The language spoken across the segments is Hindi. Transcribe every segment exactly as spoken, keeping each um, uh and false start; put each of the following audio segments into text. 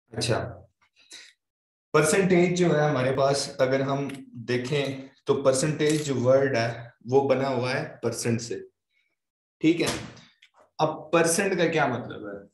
अच्छा, परसेंटेज जो है हमारे पास अगर हम देखें तो परसेंटेज जो वर्ड है वो बना हुआ है परसेंट से, ठीक है। अब परसेंट का क्या मतलब है,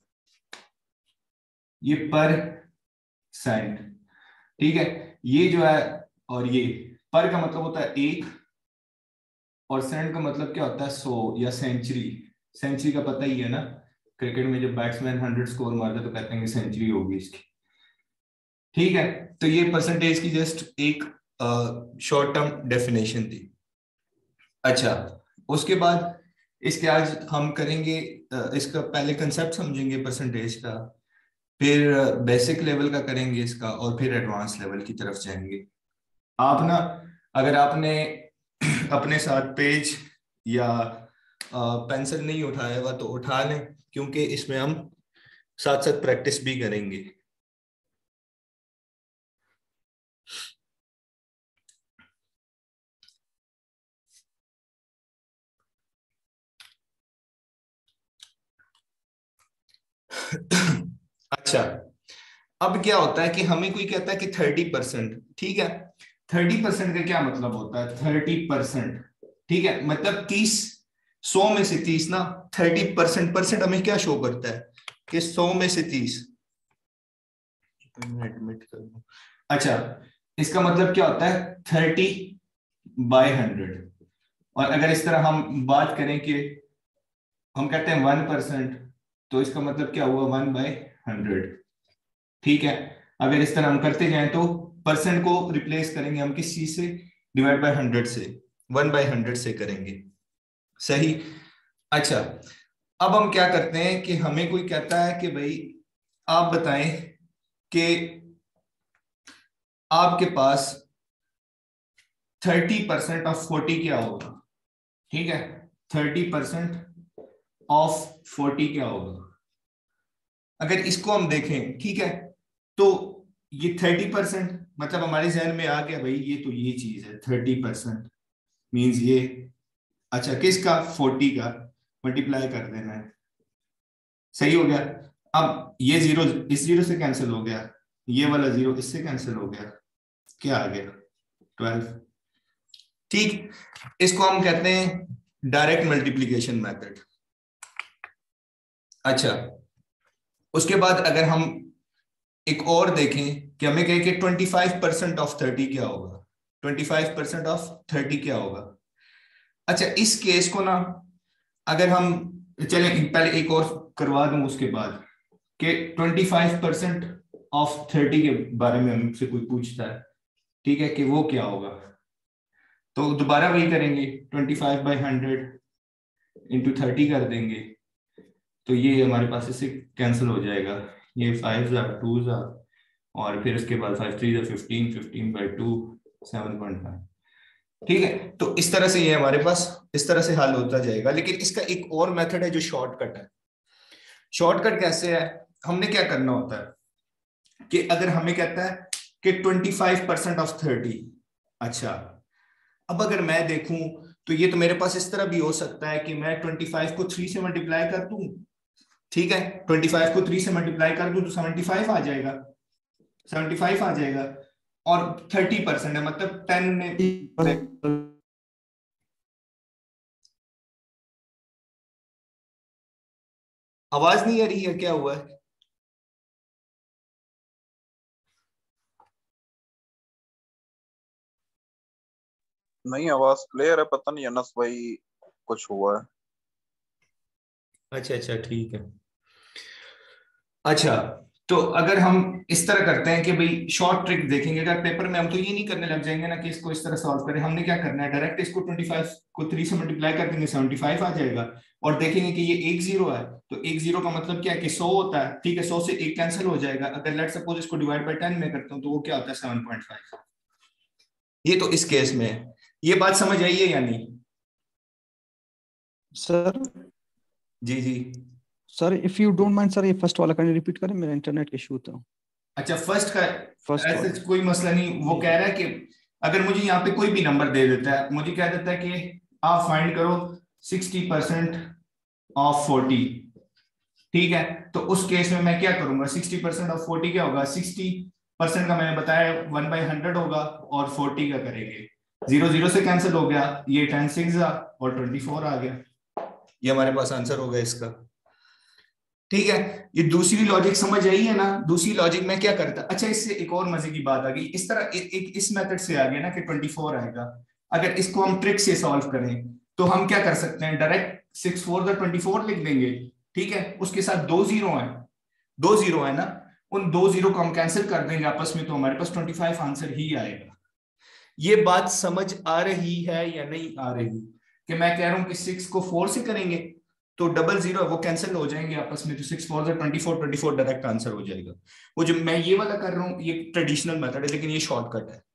ये पर सेंट, ठीक है, ये जो है, और ये पर का मतलब होता है एक, और सेंट का मतलब क्या होता है सौ या सेंचुरी। सेंचुरी का पता ही है ना, क्रिकेट में जब बैट्समैन हंड्रेड स्कोर मारते तो कहते हैं कि सेंचुरी होगी इसकी, ठीक है। तो ये परसेंटेज की जस्ट एक शॉर्ट टर्म डेफिनेशन थी। अच्छा, उसके बाद इसके आज हम करेंगे uh, इसका पहले कंसेप्ट समझेंगे परसेंटेज का, फिर बेसिक लेवल का करेंगे इसका, और फिर एडवांस लेवल की तरफ जाएंगे। आप ना, अगर आपने अपने साथ पेज या पेंसिल नहीं उठाया हुआ तो उठा लें, क्योंकि इसमें हम साथ साथ प्रैक्टिस भी करेंगे। अच्छा, अब क्या होता है कि हमें कोई कहता है कि थर्टी परसेंट, ठीक है। थर्टी परसेंट का क्या मतलब होता है, थर्टी परसेंट, ठीक है, मतलब तीस, सौ में से तीस ना, थर्टी परसेंट, परसेंट हमें क्या शो करता है कि सौ में से तीस। एडमिट कर दूं, अच्छा, इसका मतलब क्या होता है थर्टी बाय हंड्रेड। और अगर इस तरह हम बात करें कि हम कहते हैं वन परसेंट, तो इसका मतलब क्या हुआ, वन बाय हंड्रेड, ठीक है। अगर इस तरह हम करते जाएं तो परसेंट को रिप्लेस करेंगे हम किस चीज से, डिवाइड बाय हंड्रेड से, वन बाय हंड्रेड से करेंगे, सही। अच्छा, अब हम क्या करते हैं कि हमें कोई कहता है कि भाई आप बताएं कि आपके पास थर्टी परसेंट ऑफ फोर्टी क्या होगा, ठीक है, थर्टी परसेंट ऑफ फोर्टी क्या होगा। अगर इसको हम देखें, ठीक है, तो ये थर्टी परसेंट, मतलब हमारे जहन में आ गया भाई ये तो ये चीज है, थर्टी परसेंट मीन्स ये, अच्छा किसका, फोर्टी का, मल्टीप्लाई कर देना है, सही हो गया। अब ये जीरो इस जीरो से कैंसिल हो गया, ये वाला जीरो इससे कैंसिल हो गया, क्या आ गया, ट्वेल्व, ठीक। इसको हम कहते हैं डायरेक्ट मल्टीप्लीकेशन मेथड। अच्छा, उसके बाद अगर हम एक और देखें कि हमें कहें कि twenty five percent of thirty क्या होगा, twenty five percent of thirty क्या होगा। अच्छा, इस केस को ना, अगर हम चले पहले एक और करवा दूं उसके बाद, कि twenty five percent of thirty के बारे में हमसे कोई पूछता है, ठीक है, कि वो क्या होगा, तो दोबारा वही करेंगे, twenty five by hundred into thirty कर देंगे, तो ये हमारे पास इससे कैंसिल हो जाएगा, ये फाइव जा टू जा, और फिर उसके बाद फाइव थ्री जा fifteen, fifteen by two seven point five, ठीक है। तो इस तरह से ये हमारे पास इस तरह से हल होता जाएगा। लेकिन इसका एक और मेथड है जो शॉर्टकट है। शॉर्टकट कैसे है, हमने क्या करना होता है कि अगर हमें कहता है कि twenty five percent of thirty, अच्छा, अब अगर मैं देखूं तो ये तो मेरे पास इस तरह भी हो सकता है कि मैं ट्वेंटी फाइव को थ्री से मल्टीप्लाई कर दूं, ठीक है, ट्वेंटी फाइव को थ्री से मल्टीप्लाई कर दूं तो सेवेंटी फाइव आ जाएगा, सेवेंटी फाइव आ जाएगा, और थर्टी परसेंट है मतलब टेन में। आवाज नहीं आ रही है, क्या हुआ है? नहीं, आवाज क्लियर है, पता नहीं अनस भाई कुछ हुआ है। अच्छा अच्छा, ठीक है। अच्छा, तो अगर हम इस तरह करते हैं कि भाई शॉर्ट ट्रिक देखेंगे, अगर पेपर में हम तो ये नहीं करने लग जाएंगे ना कि इसको इस तरह सॉल्व करें, हमने क्या करना है, डायरेक्ट इसको ट्वेंटी फाइव को थ्री से मल्टीप्लाई कर देंगे, सेवेंटी फाइव आ जाएगा, और देखेंगे कि ये एक जीरो है, तो एक जीरो का मतलब क्या है कि सौ होता है, ठीक है, सौ से एक कैंसिल हो जाएगा, अगर लेट सपोज इसको डिवाइड बाय टेन में करता हूँ तो वो क्या होता है, सेवन पॉइंट फाइव। ये तो इस केस में है। ये बात समझ आई है या नहीं? सर जी जी sir if you don't mind sir, ये फर्स्ट वाला करने रिपीट करें, मेरा इंटरनेट का इशू था। अच्छा, फर्स्ट का फर्स्ट ऐसे वाला कोई मसला नहीं, वो कह रहा है कि अगर मुझे यहाँ पे कोई भी नंबर दे देता है, मुझे कह देता है कि आप फाइंड करो सिक्सटी परसेंट ऑफ फोर्टी, ठीक है, तो उस केस में मैं क्या करूंगा, सिक्सटी परसेंट ऑफ फोर्टी क्या होगा, सिक्सटी परसेंट का मैंने बताया वन बाई हंड्रेड होगा, और फोर्टी का करेंगे, जीरो जीरो से कैंसिल हो गया, ये टेन सिक्स और ट्वेंटी फोर आ गया, ये हमारे पास आंसर होगा इसका। ठीक है, ये दूसरी लॉजिक समझ आई है ना। दूसरी लॉजिक में क्या करता, अच्छा इससे एक और मजे की बात आ गई, इस तरह ए, एक इस मेथड से आ गया ना कि ट्वेंटी फोर आएगा। अगर इसको हम ट्रिक से सॉल्व करें तो हम क्या कर सकते हैं, direct six four the twenty four लिख देंगे। ठीक है, उसके साथ दो जीरो है, दो जीरो है ना, उन दो जीरो को हम कैंसिल कर देंगे आपस में, तो हमारे पास ट्वेंटी फाइव आंसर ही आएगा। ये बात समझ आ रही है या नहीं आ रही, कि मैं कह रहा हूं कि सिक्स को फोर से करेंगे तो डबल जीरो वो कैंसिल हो जाएंगे आपस में, तो सिक्स फोर से twenty four, twenty four direct answer हो जाएगा। वो जो मैं ये वाला कर रहा हूँ ये ट्रेडिशनल मेथड है, लेकिन ये शॉर्टकट है।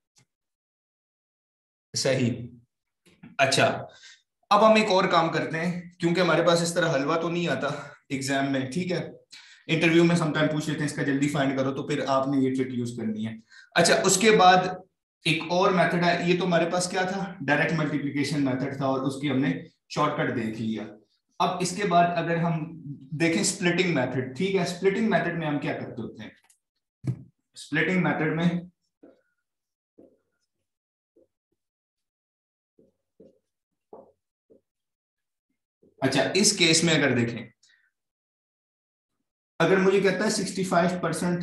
सही। अच्छा, अब हम एक और काम करते हैं, क्योंकि हमारे पास इस तरह हलवा तो नहीं आता एग्जाम में। ठीक है, इंटरव्यू में समटाइम पूछ लेते हैं इसका जल्दी फाइंड करो, तो फिर आपने ये ट्रिक यूज करनी है। अच्छा, उसके बाद एक और मेथड है, ये तो हमारे पास क्या था, डायरेक्ट मल्टीप्लिकेशन मेथड था, और उसकी हमने शॉर्टकट देख लिया। अब इसके बाद अगर हम देखें स्प्लिटिंग मेथड, ठीक है, स्प्लिटिंग मेथड में हम क्या करते होते हैं, स्प्लिटिंग मेथड में अच्छा इस केस में अगर देखें, अगर मुझे कहता है sixty five percent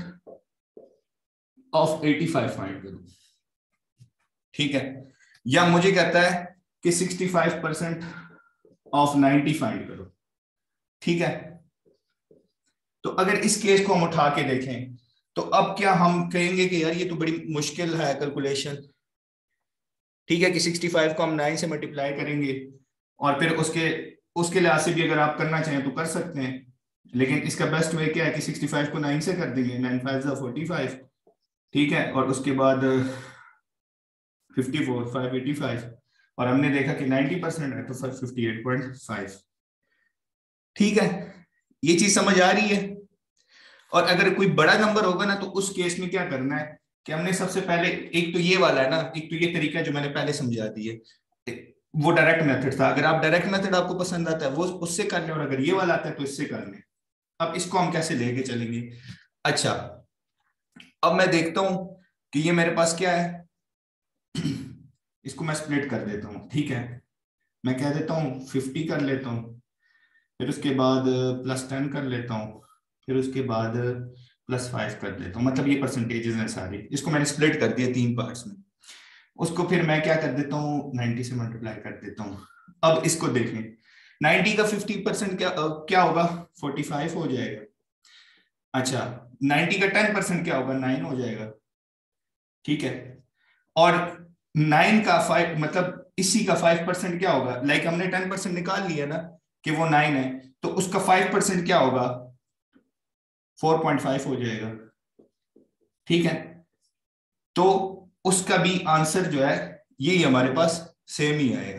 of eighty five find करो, ठीक है, या मुझे कहता है कि sixty five percent of ninety find करो। ठीक है, तो अगर इस केस को हम उठा के देखें तो अब क्या हम कहेंगे कि यार ये तो बड़ी मुश्किल है कैलकुलेशन। ठीक है, कि सिक्सटी फाइव को हम नाइन से मल्टीप्लाई करेंगे, और फिर उसके उसके लिहाज से भी अगर आप करना चाहें तो कर सकते हैं, लेकिन इसका बेस्ट वे क्या है कि सिक्सटी फाइव को नाइन से कर देंगे, नाइन फाइव फोर्टी फाइव। ठीक है, और उसके बाद fifty four, five eighty five, और हमने देखा कि नाइंटी परसेंट है तो फिफ्टी एट पॉइंट फाइव। ठीक है, ये चीज समझ आ रही है। और अगर कोई बड़ा नंबर होगा ना तो उस केस में क्या करना है कि हमने सबसे पहले, एक तो ये वाला है ना, एक तो ये तरीका जो मैंने पहले समझा दिए, वो डायरेक्ट मेथड था। अगर आप डायरेक्ट मेथड आपको पसंद आता है वो उससे कर लें, और अगर ये वाला आता है तो इससे कर लें। अब इसको हम कैसे लेके चलेंगे, अच्छा अब मैं देखता हूं कि ये मेरे पास क्या है, इसको मैं स्प्लिट कर देता हूं। ठीक है, मैं कह देता हूं फिफ्टी कर लेता हूं, फिर उसके बाद प्लस टेन कर लेता हूं, फिर उसके बाद प्लस फाइव कर देता हूं, मतलब ये परसेंटेजेस हैं सारी, इसको मैंने स्प्लिट कर दिया तीन पार्ट्स में। उसको फिर मैं क्या कर देता हूँ, नाइंटी से मल्टीप्लाई कर देता हूँ। अब इसको देखें, नाइंटी का फिफ्टी परसेंट क्या क्या होगा, फोर्टी फाइव हो जाएगा। अच्छा, नाइंटी का टेन परसेंट क्या होगा, नाइन हो जाएगा। ठीक है, और नाइन का फाइव मतलब इसी का फाइव परसेंट क्या होगा, लाइक हमने टेन परसेंट निकाल लिया ना कि वो नाइन है, तो उसका फाइव परसेंट क्या होगा, फोर पॉइंट फाइव हो जाएगा। ठीक है, तो उसका भी आंसर जो है यही हमारे पास सेम ही आएगा।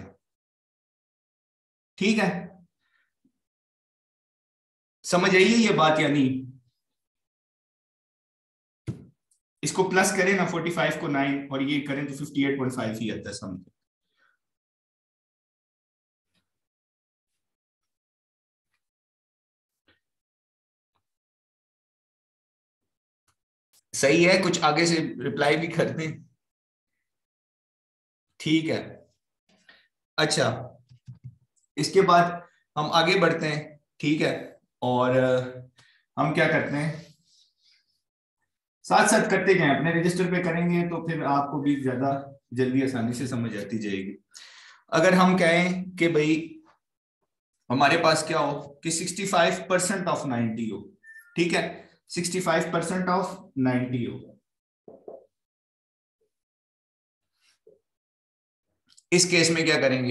ठीक है, समझ आई है ये बात या नहीं। इसको प्लस करें ना, फोर्टी फाइव को नाइन और ये करें तो फिफ्टी एट पॉइंट फाइव ही आता है समझ। सही है, कुछ आगे से रिप्लाई भी कर दें। ठीक है, अच्छा इसके बाद हम आगे बढ़ते हैं। ठीक है, और हम क्या करते हैं, साथ साथ करते गए, अपने रजिस्टर पे करेंगे तो फिर आपको भी ज्यादा जल्दी आसानी से समझ आती जाएगी। अगर हम कहें कि भाई हमारे पास क्या हो कि sixty five percent of ninety हो, ठीक है, sixty five percent of ninety हो, इस केस में क्या करेंगे,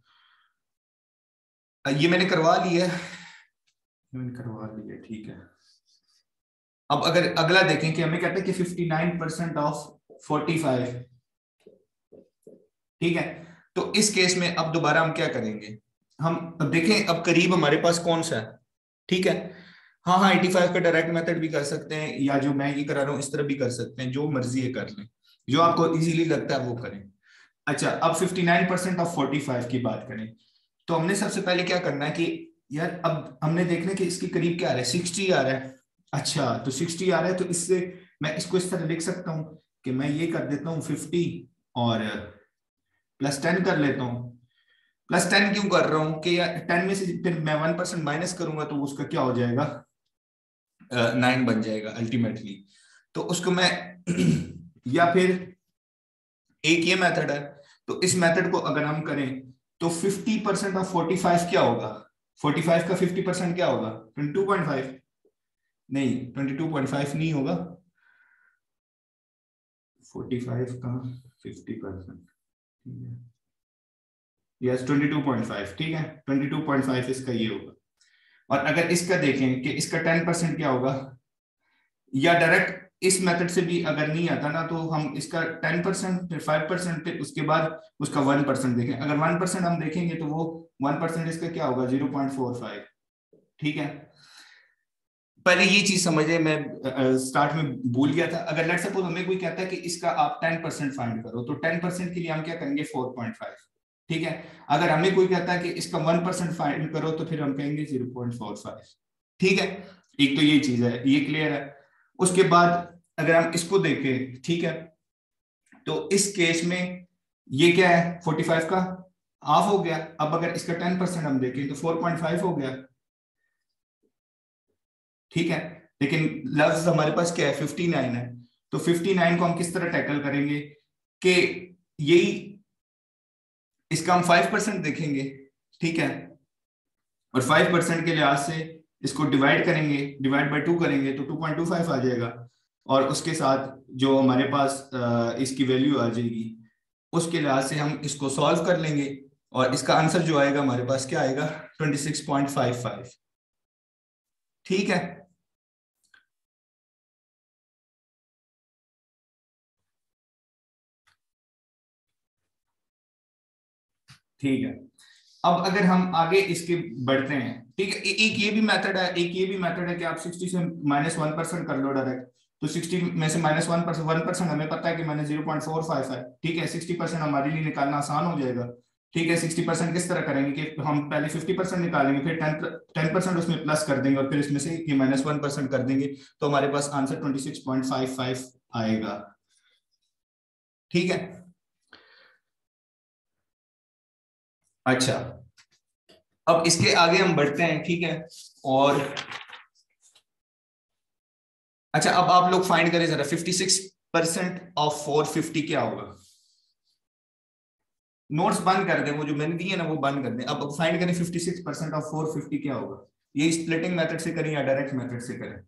ये मैंने करवा लिया है, मैंने करवा लिया। ठीक है, अब अगर अगला देखें कि हमें कहते हैं कि fifty nine percent of forty five. ठीक है, तो इस केस में अब दोबारा हम क्या करेंगे, हम अब देखें अब करीब हमारे पास कौन सा है। ठीक है, हाँ हाँ एटी फाइव का डायरेक्ट मेथड भी कर सकते हैं, या जो मैं ये करा रहा हूं इस तरह भी कर सकते हैं, जो मर्जी है कर लें, जो आपको इजीली लगता है वो करें। अच्छा, अब fifty nine percent of forty five की बात करें तो हमने सबसे पहले क्या करना है कि यार अब हमने देखना कि इसके करीब क्या आ रहा है, सिक्सटी आ रहा है। अच्छा तो सिक्सटी आ रहा है, तो इससे मैं इसको इस तरह लिख सकता हूं कि मैं ये कर देता हूँ फिफ्टी और प्लस टेन कर लेता हूँ। प्लस टेन क्यों कर रहा हूँ कि यार टेन में से फिर मैं वन परसेंट माइनस करूंगा तो उसका क्या हो जाएगा, नाइन बन जाएगा अल्टीमेटली। तो उसको मैं या फिर एक ये मेथड है, तो इस मेथड को अगर हम करें तो fifty percent of forty five क्या होगा, फोर्टी फाइव का फिफ्टी परसेंट क्या होगा, ट्वेंटी टू पॉइंट फाइव, नहीं ट्वेंटी टू पॉइंट फाइव नहीं होगा, फोर्टी फाइव का फिफ्टी परसेंट, ठीक है, yes twenty two point five, ठीक है, ट्वेंटी टू पॉइंट फाइव इसका ये होगा। और अगर इसका देखें कि इसका टेन परसेंट क्या होगा, या डायरेक्ट इस मेथड से भी अगर नहीं आता ना, तो हम इसका टेन परसेंट फिर फाइव परसेंट फिर उसके बाद उसका वन परसेंट देखें। अगर वन परसेंट हम देखेंगे तो वो वन परसेंट इसका क्या होगा, जीरो पॉइंट फोर फाइव, ठीक है। पहले ये चीज समझे, मैं स्टार्ट में भूल गया था। अगर लेट्स सपोज हमें कोई कहता है कि इसका आप टेन परसेंट फाइंड करो, तो टेन परसेंट के लिए हम क्या करेंगे, फोर पॉइंट फाइव, ठीक है। अगर हमें कोई कहता है कि इसका वन परसेंट फाइंड करो, तो फिर हम कहेंगे जीरो पॉइंट फोर फाइव, ठीक है। एक तो ये चीज है, ये क्लियर है। उसके बाद अगर हम इसको देखें, ठीक है, तो इस केस में ये क्या है, फोर्टी फाइव का हाफ हो गया। अब अगर इसका टेन परसेंट हम देखें तो फोर पॉइंट फाइव हो गया, ठीक है। लेकिन लफ्ज हमारे पास क्या है, फिफ्टी नाइन है। तो फिफ्टी नाइन को हम किस तरह टैकल करेंगे कि यही इसका हम फाइव परसेंट देखेंगे, ठीक है, और फाइव परसेंट के लिहाज से इसको डिवाइड करेंगे, डिवाइड बाय टू करेंगे तो टू पॉइंट टू फाइव आ जाएगा। और उसके साथ जो हमारे पास इसकी वैल्यू आ जाएगी, उसके लिहाज से हम इसको सॉल्व कर लेंगे, और इसका आंसर जो आएगा हमारे पास क्या आएगा, twenty six point five five, ठीक है। ठीक है, अब अगर हम आगे इसके बढ़ते हैं, ठीक है, ए, एक ये भी मेथड है, एक ये भी मेथड है कि आप सिक्सटी से माइनस वन परसेंट कर लो डायरेक्ट। तो सिक्सटी में से minus one percent, one percent हमें पता है कि minus zero point four five है, ठीक है। सिक्सटी परसेंट हमारे लिए निकालना आसान हो जाएगा, ठीक है। सिक्सटी परसेंट किस तरह करेंगे कि हम पहले फिफ्टी परसेंट निकालेंगे, फिर टेन टेन परसेंट उसमें प्लस कर देंगे, और फिर इसमें से ये माइनस वन परसेंट कर देंगे, तो हमारे पास answer twenty six point five five आएगा, ठीक है। अच्छा, अब इसके आगे हम बढ़ते हैं, ठीक है। और अच्छा, अब आप लोग फाइंड करें जरा, fifty six percent of four fifty क्या होगा। नोट्स बंद कर दें, वो जो मैंने दिए ना वो बंद कर दें। अब फाइंड करें fifty six percent of four fifty क्या होगा। ये स्प्लिटिंग मेथड से करें या डायरेक्ट मेथड से करें।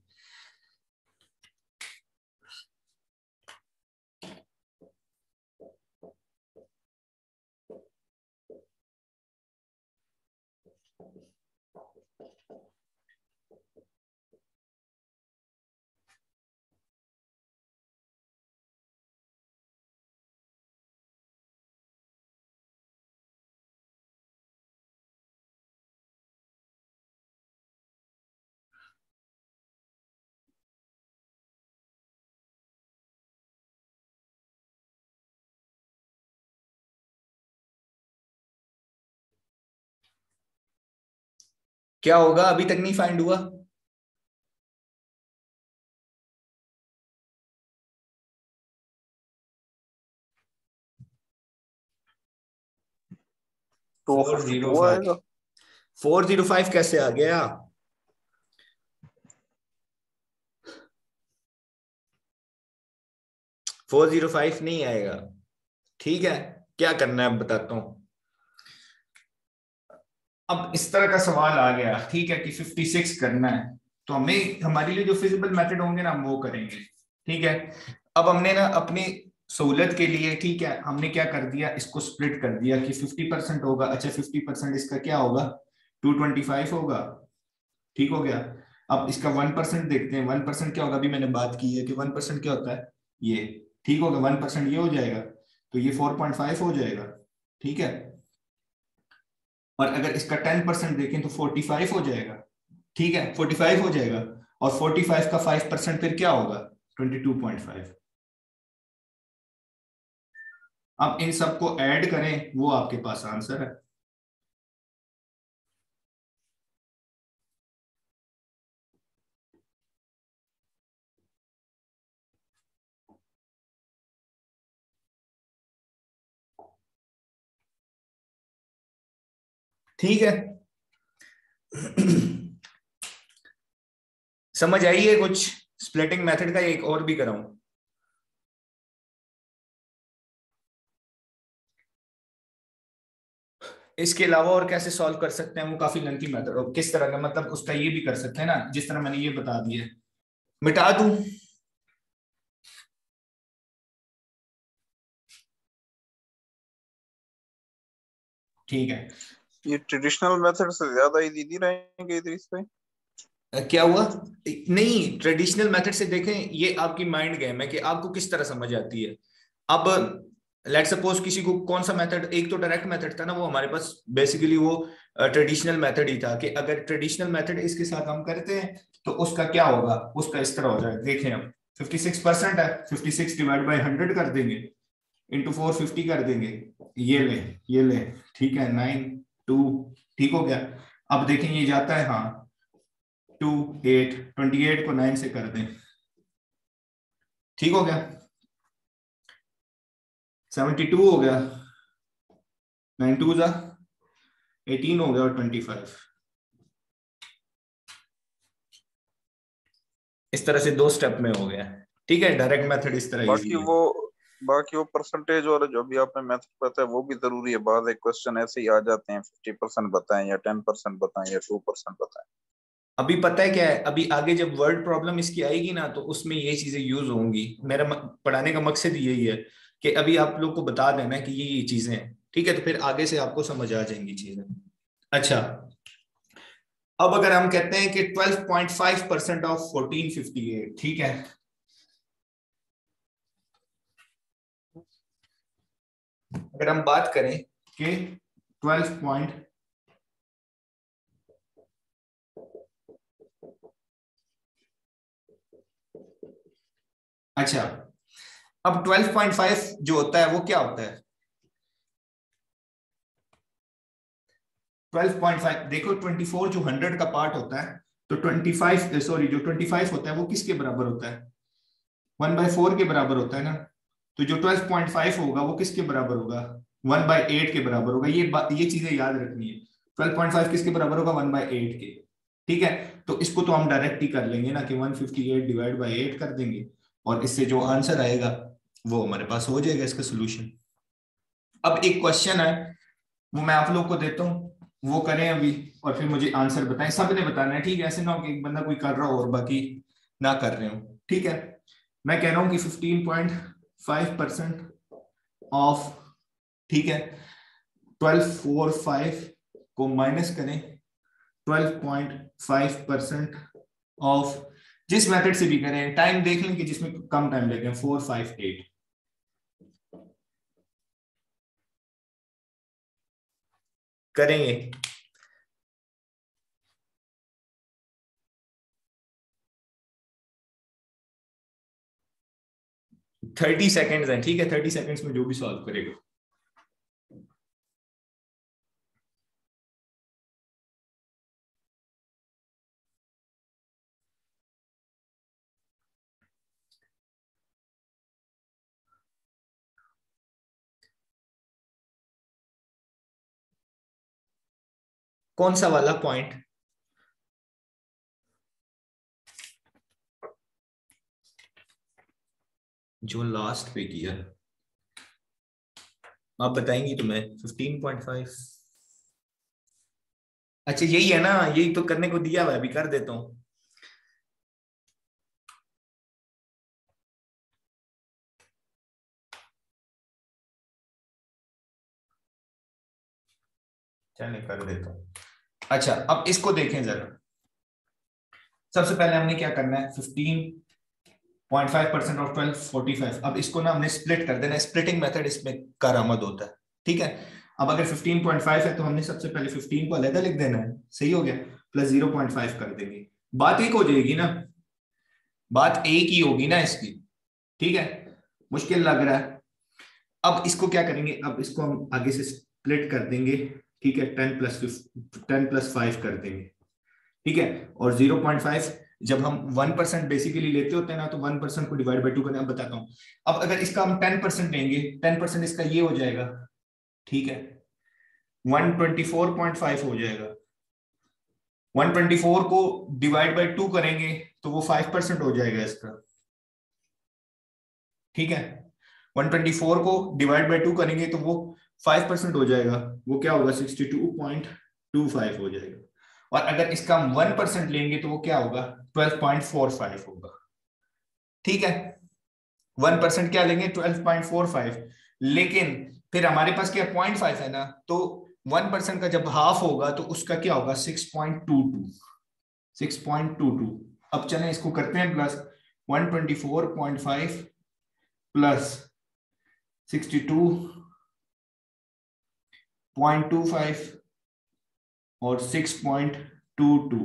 क्या होगा, अभी तक नहीं फाइंड हुआ। Four zero five, four zero five कैसे आ गया। फोर जीरो फाइव नहीं आएगा, ठीक है। क्या करना है अब बताता हूं। अब इस तरह का सवाल आ गया, ठीक है, कि फिफ्टी सिक्स करना है, तो हमें हमारे लिए जो फिजिबल मेथड होंगे ना हम वो करेंगे, ठीक है। अब हमने ना अपनी सहूलत के लिए, ठीक है, हमने क्या कर दिया, इसको स्प्लिट कर दिया कि फिफ्टी परसेंट होगा। अच्छा, फिफ्टी परसेंट इसका क्या होगा, टू ट्वेंटी फाइव होगा, ठीक हो गया। अब इसका वन परसेंट देखते हैं, वन परसेंट क्या होगा, अभी मैंने बात की है कि वन परसेंट क्या होता है, ये, ठीक होगा। वन परसेंट ये हो जाएगा, तो ये फोर पॉइंट फाइव हो जाएगा, ठीक है। और अगर इसका टेन परसेंट देखें तो फोर्टी फाइव हो जाएगा, ठीक है, फोर्टी फाइव हो जाएगा। और फोर्टी फाइव का फाइव परसेंट फिर क्या होगा, ट्वेंटी टू पॉइंट फाइव। अब इन सबको ऐड करें, वो आपके पास आंसर है। ठीक है। समझ आई है कुछ स्प्लिटिंग मेथड का? एक और भी कराऊं? इसके अलावा और कैसे सॉल्व कर सकते हैं? वो काफी लेंथी मेथड, किस तरह का, मतलब उसका ये भी कर सकते हैं ना, जिस तरह मैंने ये बता दिया। मिटा दूं? ठीक है। ये ट्रेडिशनल मेथड से ज्यादा इजी नहीं रहेंगे इदरीस भाई? क्या हुआ? नहीं, ट्रेडिशनल मेथड से देखें, ये आपकी माइंड गेम है कि आपको किस तरह समझ आती है। अब लेट सपोज किसी को कौन सा मेथड, एक तो डायरेक्ट मेथड था ना वो हमारे पास, बेसिकली वो ट्रेडिशनल मेथड ही था कि अगर ट्रेडिशनल मेथड इसके साथ हम करते हैं तो उसका क्या होगा, उसका इस तरह हो जाएगा। देखें अब फिफ्टी सिक्स परसेंट है, fifty six divide by hundred कर देंगे, इंटू फोर फिफ्टी कर देंगे, ये ले ये ले, ठीक है, नाइन टू, ठीक हो गया। अब देखें ये जाता है, हाँ टू एट, ट्वेंटी एट को नाइन से कर दें, ठीक हो गया, सेवेंटी टू हो गया, नाइन टू जा एटीन हो गया, और ट्वेंटी फाइव। इस तरह से दो स्टेप में हो गया, ठीक है। डायरेक्ट मेथड इस तरह बाकी इजी है। वो बाकी वो परसेंटेज और जो भी आपने मेथड बताया वो भी जरूरी है। बाद एक क्वेश्चन ऐसे ही आ जाते हैं, फिफ्टी परसेंट बताएं या टेन परसेंट बताएं या टू परसेंट बताएं। अभी पता है क्या है, अभी आगे जब वर्ड प्रॉब्लम इसकी आएगी ना तो उसमें ये चीजें यूज होंगी। मेरा पढ़ाने का मकसद यही है कि अभी आप लोग को बता देना कि ये ये चीजें हैं, ठीक है, तो फिर आगे से आपको समझ आ जाएंगी चीजें। अच्छा, अब अगर हम कहते हैं कि twelve point five percent of fourteen fifty eight, ठीक है, अगर हम बात करें कि ट्वेल्व पॉइंट अच्छा, अब ट्वेल्व पॉइंट फाइव जो होता है वो क्या होता है? ट्वेल्व पॉइंट फाइव देखो, ट्वेंटी फोर जो हंड्रेड का पार्ट होता है, तो ट्वेंटी फाइव सॉरी जो ट्वेंटी फाइव होता है वो किसके बराबर होता है? वन बाय फोर के बराबर होता है ना। तो जो ट्वेल्व पॉइंट फाइव होगा वो किसके बराबर होगा? वन बाय एट के बराबर होगा। ये ये चीजें याद रखनी है। ट्वेल्व पॉइंट फाइव किसके बराबर होगा? वन बाय एट के, ठीक है। तो इसको तो हम डायरेक्ट ही कर लेंगे ना कि one fifty eight divide by eight कर देंगे, और इससे जो आंसर आएगा वो हमारे पास हो जाएगा इसका सोल्यूशन। अब एक क्वेश्चन है वो मैं आप लोग को देता हूँ, वो करें अभी और फिर मुझे आंसर बताएं। सबने बताना है, ठीक है, ऐसे ना हो कि एक बंदा कोई कर रहा हो और बाकी ना कर रहे हो, ठीक है। मैं कह रहा हूं कि fifteen point five percent of, ठीक है, ट्वेल्व फोर फाइव को माइनस करें twelve point five percent of, जिस मेथड से भी करें, टाइम देख लें कि जिसमें कम टाइम लेते हैं, फोर फाइव एट करेंगे। थर्टी सेकेंड्स हैं, ठीक है, थर्टी सेकेंड्स में जो भी सॉल्व करेगा। कौन सा वाला पॉइंट? जो लास्ट पे किया, आप बताएंगी तुम्हें। फिफ्टीन पॉइंट फाइव, अच्छा यही है ना, यही तो करने को दिया हुआ है, अभी कर देता हूं। चलिए कर देता हूं। अच्छा, अब इसको देखें जरा। सबसे पहले हमने क्या करना है, fifteen point five percent of twelve forty five, अब इसको ना हमने स्प्लिट कर देना, स्प्लिटिंग मेथड इसमें कारआमद होता है, ठीक है। अब अगर फिफ्टीन पॉइंट फाइव है तो हमने सबसे पहले फिफ्टीन को अलग लिख देना है, सही हो गया, प्लस जीरो पॉइंट फाइव कर देंगे, बात एक हो जाएगी ना, बात एक ही होगी ना इसकी, ठीक है। मुश्किल लग रहा है। अब इसको क्या करेंगे, अब इसको हम आगे से स्प्लिट कर देंगे, ठीक है, ten plus ten plus five कर देंगे, ठीक है। और जीरो पॉइंट फाइव जब हम वन परसेंट बेसिकली लेते होते हैं ना, तो वन परसेंट को डिवाइड बाई टू करना, अब बताता हूं। अब अगर इसका हम टेन परसेंट लेंगे, टेन परसेंट इसका ये हो जाएगा, ठीक है, one twenty four point five हो जाएगा। वन ट्वेंटी फोर को डिवाइड बाय टू करेंगे तो वो फाइव परसेंट हो जाएगा इसका, ठीक है। वन ट्वेंटी फोर को डिवाइड बाय टू करेंगे तो वो फाइव परसेंट हो जाएगा, वो क्या होगा sixty two point two five हो जाएगा। और अगर इसका हम वन परसेंट लेंगे तो वो क्या होगा ट्वेल्व पॉइंट फोर फाइव होगा, ठीक है। वन परसेंट क्या लेंगे ट्वेल्व पॉइंट फोर फाइव, लेकिन फिर हमारे पास क्या पॉइंट फाइव है ना, तो वन परसेंट का जब हाफ होगा तो उसका क्या होगा six point two two, six point two two. अब चलें इसको करते हैं plus, one twenty four point five plus sixty two point two five और सिक्स पॉइंट टू टू।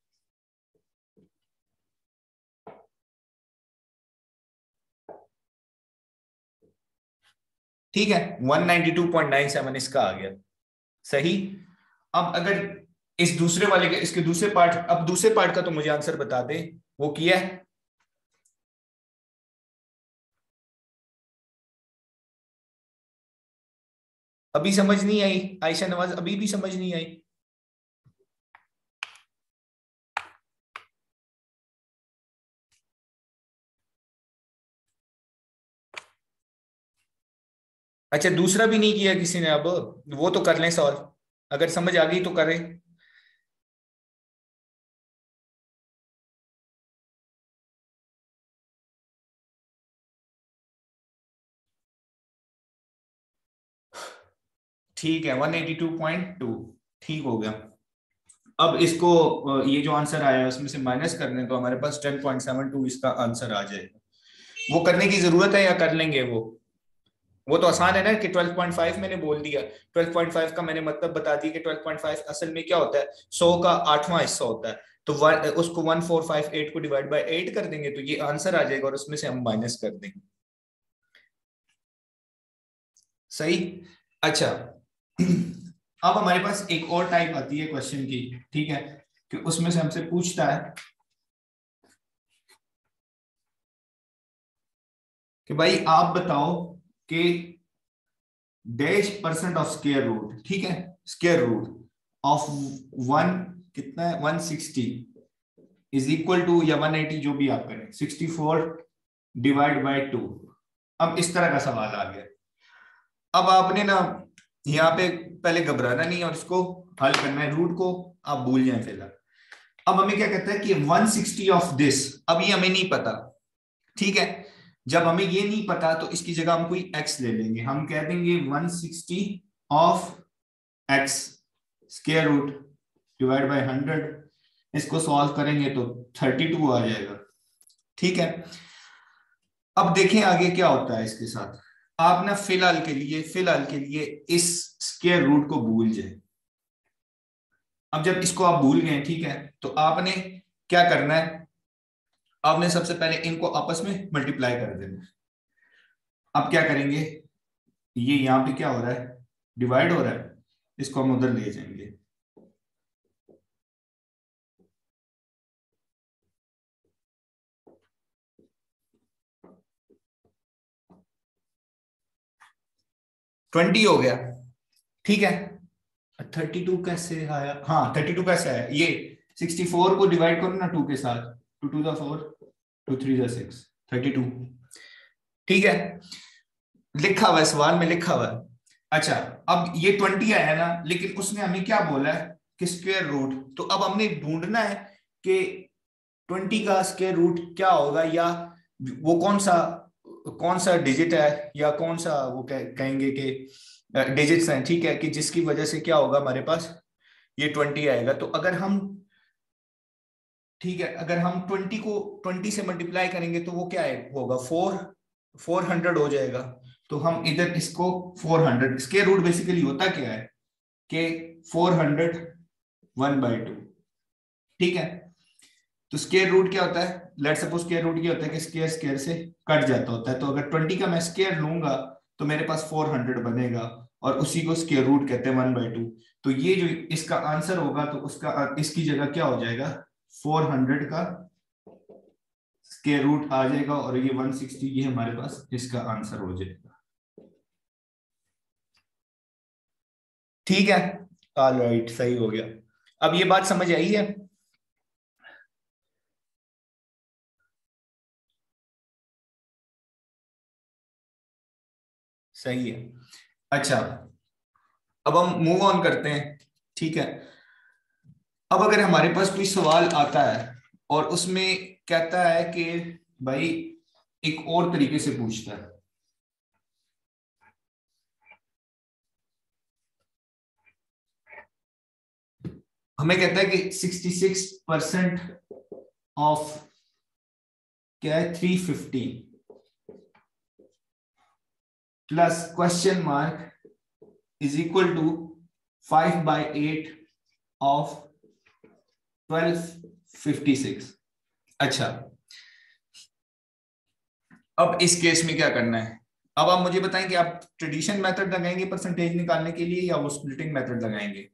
ठीक है, one ninety two point nine seven इसका आ गया, सही। अब अगर इस दूसरे वाले के इसके दूसरे पार्ट, अब दूसरे पार्ट का तो मुझे आंसर बता दे, वो किया है? अभी समझ नहीं आई आयशा नवाज, अभी भी समझ नहीं आई? अच्छा, दूसरा भी नहीं किया किसी ने? अब वो तो कर लें सॉल्व, अगर समझ आ गई तो करें। ठीक है, one eighty two point two, ठीक हो गया। अब इसको ये जो आंसर आया है उसमें से माइनस करने तो हमारे पास टेन पॉइंट सेवन टू इसका आंसर आ जाएगा। वो करने की जरूरत है या कर लेंगे? वो वो तो आसान है ना कि ट्वेल्व पॉइंट फाइव मैंने बोल दिया, ट्वेल्व पॉइंट फाइव का मैंने मतलब बता दिया कि ट्वेल्व पॉइंट फाइव असल में क्या होता है, सौ का आठवां हिस्सा होता है। तो वन, उसको वन फोर फाइव एट को डिवाइड बाय एट कर देंगे तो ये आंसर आ जाएगा और उसमें से हम माइनस कर देंगे, सही। अच्छा अब हमारे पास एक और टाइप आती है क्वेश्चन की, ठीक है, कि उसमें से हमसे पूछता है कि भाई आप बताओ कि dash percent of square root, ठीक है, स्क्वायर रूट ऑफ वन कितना है one sixty is equal to या वन एटी जो भी आप करें sixty four divide by two. अब इस तरह का सवाल आ गया। अब आपने ना यहाँ पे पहले घबराना नहीं और इसको हल करना है, रूट को आप भूल जाए फिलहाल। अब हमें क्या कहता है कि वन सिक्सटी ऑफ दिस, अब ये हमें नहीं पता, ठीक है। जब हमें ये नहीं पता तो इसकी जगह हम कोई x ले लेंगे, हम कह देंगे one sixty of x square root divide by hundred. इसको सॉल्व करेंगे तो थर्टी टू आ जाएगा, ठीक है। अब देखें आगे क्या होता है इसके साथ। आप ना फिलहाल के लिए फिलहाल के लिए इस स्क्वायर रूट को भूल जाए। अब जब इसको आप भूल गए, ठीक है, तो आपने क्या करना है, आपने सबसे पहले इनको आपस में मल्टीप्लाई कर देना। अब क्या करेंगे, ये यहां पे क्या हो रहा है डिवाइड हो रहा है, इसको हम उधर ले जाएंगे। ट्वेंटी हो गया, ठीक है। थर्टी टू कैसे आया, हाँ थर्टी टू कैसे आया, ये सिक्सटी फोर को डिवाइड करो ना टू के साथ, two two the four two three the six, thirty two, ठीक है, लिखा हुआ है सवाल में, लिखा हुआ है। अच्छा अब ये ट्वेंटी आया ना, लेकिन उसने हमें क्या बोला है कि स्क्वायर रूट, तो अब हमने ढूंढना है कि ट्वेंटी का स्क्वायर रूट क्या होगा, या वो कौन सा कौन सा डिजिट है, या कौन सा वो कह, कहेंगे कि डिजिट्स हैं, ठीक है, कि जिसकी वजह से क्या होगा हमारे पास ये ट्वेंटी आएगा। तो अगर हम, ठीक है, अगर हम ट्वेंटी को ट्वेंटी से मल्टीप्लाई करेंगे तो वो क्या है होगा फोर फोर हंड्रेड हो जाएगा। तो हम इधर इसको four hundred, square root basically होता क्या है कि four hundred one by two, ठीक है। तो स्क्वायर रूट क्या होता है, लेट्स सपोज स्क्वायर रूट क्या होता है कि स्क्वायर स्क्वायर से कट जाता होता है। तो अगर ट्वेंटी का मैं स्क्वायर लूंगा तो मेरे पास फोर हंड्रेड बनेगा और उसी को स्क्वायर रूट कहते हैं वन बाई टू। तो ये जो इसका आंसर होगा तो उसका इसकी जगह क्या हो जाएगा फोर हंड्रेड का स्क्वायर रूट आ जाएगा और ये वन सिक्सटी ये हमारे पास इसका आंसर हो जाएगा। ठीक है, ऑल राइट, सही हो गया। अब ये बात समझ आई है? सही है। अच्छा, अब हम मूव ऑन करते हैं। ठीक है, अब अगर हमारे पास कोई सवाल आता है और उसमें कहता है कि भाई एक और तरीके से पूछता है, हमें कहता है कि सिक्सटी सिक्स परसेंट ऑफ क्या है three fifty plus question mark is equal to five by eight of twelve fifty six. अच्छा, अब इस केस में क्या करना है? अब आप मुझे बताएं कि आप ट्रेडिशन मेथड लगाएंगे परसेंटेज निकालने के लिए या वो स्प्लिटिंग मेथड लगाएंगे?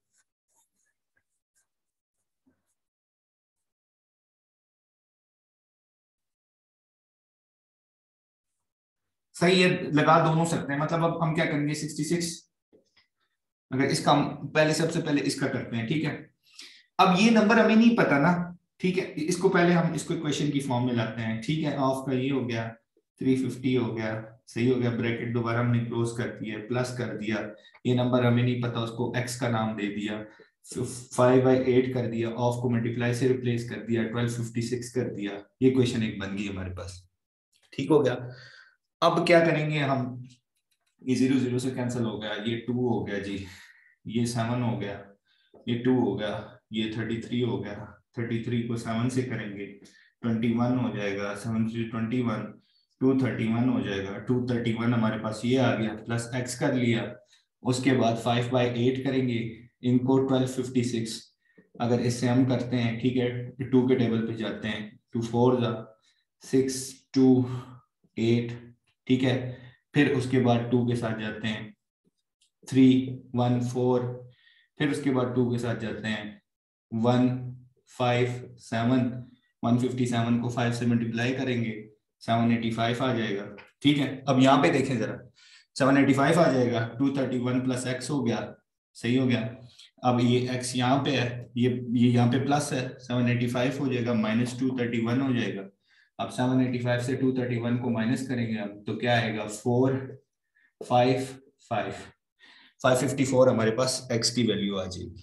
सही है, लगा दोनों सकते हैं। मतलब अब हम क्या करेंगे, सिक्सटी सिक्स, अगर इसका पहले सबसे पहले इसका करते हैं। ठीक है, अब ये नंबर हमें नहीं पता ना। ठीक है, इसको पहले हम इसको इक्वेशन की फॉर्म में लाते हैं। ठीक है, ऑफ का ये हो गया, थ्री फिफ्टी हो गया, सही हो गया, ब्रैकेट दोबारा हमने क्लोज कर दिया, प्लस कर दिया, ये नंबर हमें नहीं पता, उसको एक्स का नाम दे दिया, फाइव बाई एट कर दिया, ऑफ को मल्टीप्लाई से रिप्लेस कर दिया, ट्वेल्व फिफ्टी सिक्स कर दिया, ये क्वेश्चन एक बन गई हमारे पास। ठीक हो गया। अब क्या करेंगे हम, ये जीरो जीरो से कैंसिल हो गया, ये टू हो गया जी, ये सेवन हो गया, ये टू हो गया, ये थर्टी थ्री हो गया, थर्टी थ्री को सेवन से करेंगे ट्वेंटी वन हो जाएगा, seven three twenty one, two thirty one हो जाएगा, टू थर्टी वन हमारे पास ये आ गया, प्लस एक्स कर लिया, उसके बाद फाइव बाई एट करेंगे, इनको ट्वेल्व फिफ्टी सिक्स, अगर इससे हम करते हैं, ठीक है, टू के टेबल पे जाते हैं, टू फोर जा सिक्स, टू एट, ठीक है, फिर उसके बाद टू के साथ जाते हैं थ्री वन फोर, फिर उसके बाद टू के साथ जाते हैं one five seven, one fifty seven को फाइव से मल्टीप्लाई करेंगे, सेवन एटी फाइव आ जाएगा। ठीक है, अब यहाँ पे देखें जरा, सेवन एटी फाइव आ जाएगा, two thirty one plus x हो गया, सही हो गया। अब ये x यहाँ पे है, ये ये यहाँ पे प्लस है, सेवन एटी फाइव हो जाएगा, माइनस टू थर्टी वन हो जाएगा। अब सेवन एटी फाइव से टू थर्टी वन को माइनस करेंगे हम, तो क्या आएगा, four five five, five fifty four हमारे पास x की वैल्यू आ जाएगी।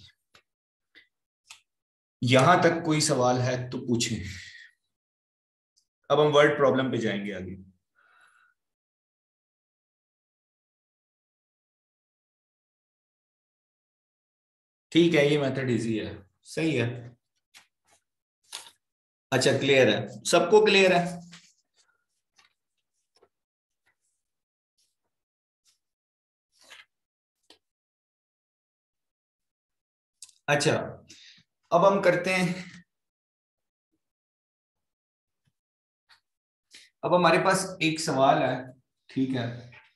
यहां तक कोई सवाल है तो पूछें। अब हम वर्ड प्रॉब्लम पे जाएंगे आगे। ठीक है, ये मेथड इजी है, सही है। अच्छा, क्लियर है, सबको क्लियर है? अच्छा, अब हम करते हैं, अब हमारे पास एक सवाल है। ठीक है,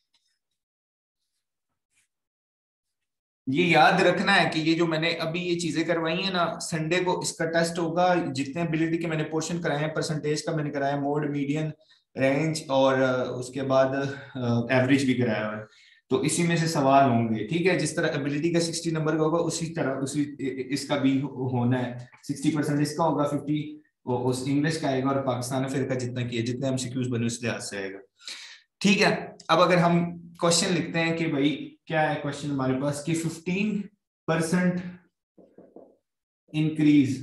ये याद रखना है कि ये जो मैंने अभी ये चीजें करवाई है ना, संडे को इसका टेस्ट होगा। जितने एबिलिटी के मैंने पोर्शन कराए हैं, परसेंटेज का मैंने कराया, मोड, मीडियन, रेंज और उसके बाद एवरेज भी कराया हुआ है, तो इसी में से सवाल होंगे। ठीक है, जिस तरह एबिलिटी का सिक्सटी नंबर का होगा, उसी तरह उसी इसका भी होना है। सिक्सटी परसेंट इसका होगा, फिफ्टी उस इंग्लिश का आएगा, और पाकिस्तान अफेयर का जितना किया, जितने एमसीक्यूज बने उस लिहाज से आएगा। ठीक है, अब अगर हम क्वेश्चन लिखते हैं कि भाई क्या है क्वेश्चन हमारे पास, कि फिफ्टीन परसेंट इंक्रीज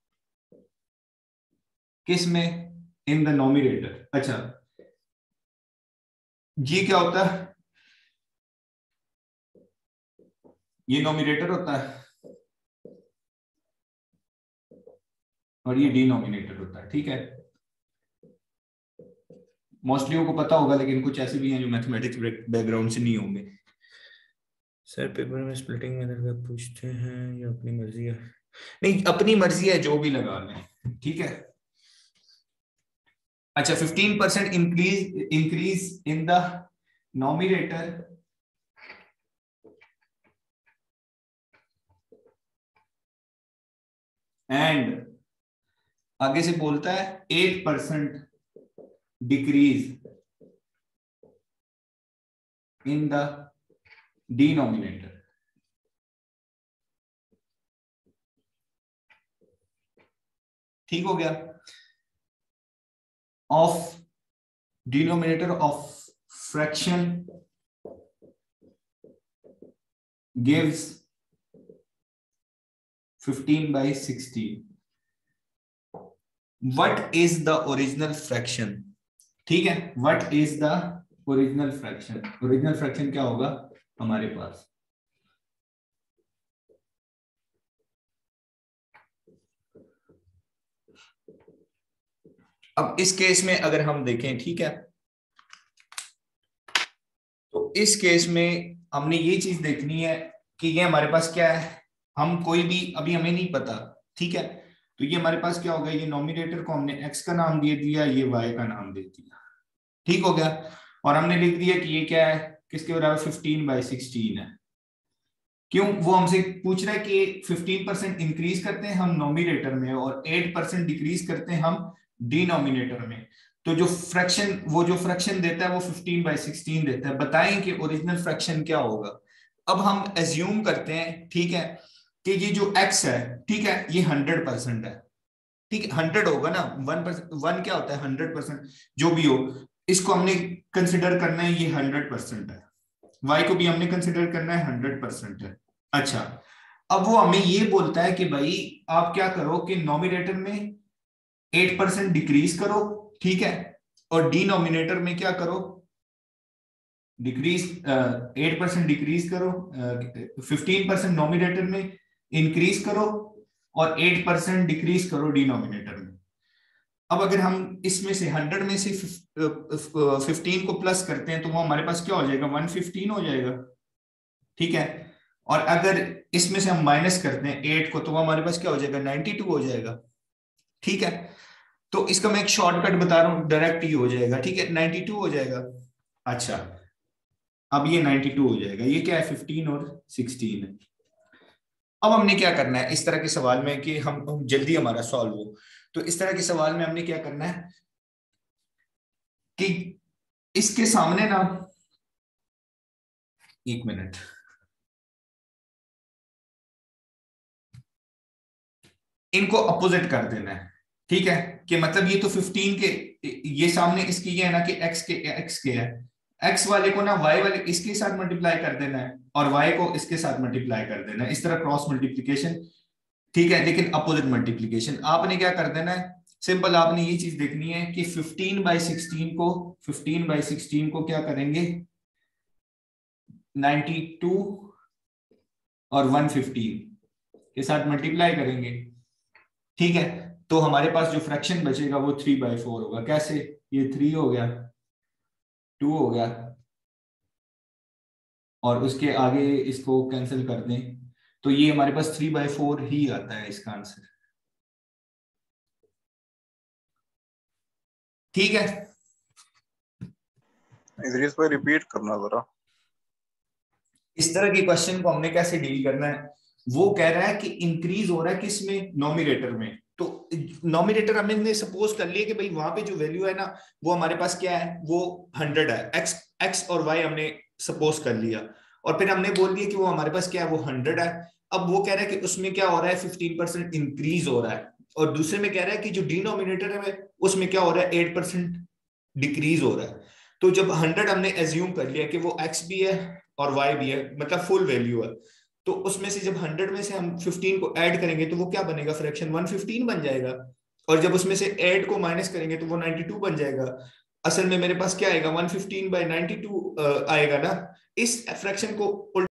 किस में, इन द नॉमिनेटर। अच्छा, ये क्या होता है, ये नॉमिनेटर होता है और ये डिनोमिनेटर होता है। ठीक है, मोस्टली को पता होगा, लेकिन कुछ ऐसे भी हैं जो मैथमेटिक्स बैकग्राउंड से नहीं होंगे। सर पेपर में स्प्लिटिंग मेथड का पूछते हैं या अपनी मर्जी है? नहीं, अपनी मर्जी है, जो भी लगा लें। ठीक है, अच्छा, fifteen percent increase increase in the numerator and आगे से बोलता है eight percent decrease in the denominator. ठीक हो गया। Of denominator of fraction gives fifteen by sixteen. What is the original fraction? ठीक है, what is the original fraction? Original fraction क्या होगा हमारे पास? अब इस केस में अगर हम देखें, ठीक है, तो इस केस में हमने ये चीज देखनी है कि ये हमारे पास क्या है, हम कोई भी अभी हमें नहीं पता, ठीक है, तो ये हमारे पास क्या होगा, ये नॉमिनेटर को हमने x का नाम दे दिया, ये y का नाम दे दिया, ठीक हो गया, और हमने लिख दिया कि ये क्या है, किसके बराबर, फिफ्टीन बाई सिक्सटीन है। क्यों? वो हमसे पूछ रहा है कि फिफ्टीन परसेंट इंक्रीज करते हैं हम नॉमिनेटर में और एट परसेंट डिक्रीज करते हैं हम डिनोमिनेटर में, तो जो फ्रैक्शन वो जो फ्रैक्शन देता है वो फिफ्टीन बाई सिक्सटीन देता है। बताएं कि ओरिजिनल फ्रैक्शन क्या होगा। अब हम एज्यूम करते हैं, ठीक है, कि ये जो x है, ठीक है, ये हंड्रेड परसेंट है, ठीक है, हंड्रेड होगा ना, वन परसेंट, वन क्या होता है, हंड्रेड परसेंट, जो भी हो, इसको हमने कंसिडर करना है, ये हंड्रेड परसेंट है, y को भी हमने कंसिडर करना है, हंड्रेड परसेंट है। अच्छा, अब वो हमें ये बोलता है कि भाई आप क्या करो कि नॉमिनेटर में एट परसेंट डिक्रीज करो, ठीक है, और डिनोमिनेटर में क्या करो, डिक्रीज एट परसेंट डिक्रीज करो, फिफ्टीन परसेंट नॉमिनेटर में इंक्रीज करो और एट परसेंट डिक्रीज करो डिनोमिनेटर में। अब अगर हम इसमें से हंड्रेड में से फिफ्टीन को प्लस करते हैं तो वो हमारे पास क्या हो जाएगा, वन फिफ्टीन हो जाएगा, ठीक है, और अगर इसमें से हम माइनस करते हैं एट को तो वो हमारे पास क्या हो जाएगा, नाइंटी टू हो जाएगा, ठीक है। तो इसका मैं एक शॉर्टकट बता रहा हूं, डायरेक्ट ही हो जाएगा, ठीक है, नाइंटी टू हो जाएगा। अच्छा, अब ये नाइंटी टू हो जाएगा, ये क्या है, फिफ्टीन और सिक्सटीन है। अब हमने क्या करना है इस तरह के सवाल में कि हम, हम जल्दी हमारा सॉल्व हो, तो इस तरह के सवाल में हमने क्या करना है कि इसके सामने ना, एक मिनट, इनको अपोजिट कर देना है, ठीक है, कि मतलब ये तो फिफ्टीन के, ये सामने इसके ये है ना कि x के x के है, x वाले को ना y वाले इसके साथ मल्टीप्लाई कर देना है और y को इसके साथ मल्टीप्लाई कर देना है, इस तरह क्रॉस मल्टीप्लिकेशन, ठीक है, लेकिन अपोजिट मल्टीप्लिकेशन। आपने क्या कर देना है, सिंपल, आपने ये चीज देखनी है कि फिफ्टीन बाई सिक्सटीन को फिफ्टीन बाई सिक्सटीन को क्या करेंगे, नाइंटी टू और वन फिफ्टीन के साथ मल्टीप्लाई करेंगे, ठीक है, तो हमारे पास जो फ्रैक्शन बचेगा वो थ्री बाई फोर होगा। कैसे, ये थ्री हो गया, टू हो गया, और उसके आगे इसको कैंसिल कर दें तो ये हमारे पास थ्री बाई फोर ही आता है इसका आंसर, ठीक है। इधर पर रिपीट करना जरा, इस तरह के क्वेश्चन को हमने कैसे डील करना है, वो कह रहा है कि इंक्रीज हो रहा है किसमें, नॉमिनेटर में, तो नॉमिनेटर हमने सपोज कर लिया कि भाई वहां पे जो वैल्यू है ना वो हमारे पास क्या है, वो हंड्रेड है, एक्स एक्स और वाई हमने सपोज कर लिया, और फिर हमने बोल दिया कि वो हमारे पास क्या है, वो हंड्रेड है। अब वो कह रहा है कि उसमें क्या हो रहा है, फिफ्टीन परसेंट इंक्रीज हो रहा है, और दूसरे में कह रहा है कि जो डिनोमिनेटर है उसमें क्या हो रहा है, एट परसेंट डिक्रीज हो रहा है। तो जब हंड्रेड हमने एज्यूम कर लिया कि वो एक्स भी है और वाई भी है, मतलब फुल वैल्यू है, तो उसमें से जब हंड्रेड में से हम फिफ्टीन को ऐड करेंगे तो वो क्या बनेगा, फ्रैक्शन वन फिफ्टीन बन जाएगा, और जब उसमें से एट को माइनस करेंगे तो वो नाइंटी टू बन जाएगा। असल में मेरे पास क्या आएगा, one fifteen by ninety two आएगा ना। इस फ्रैक्शन को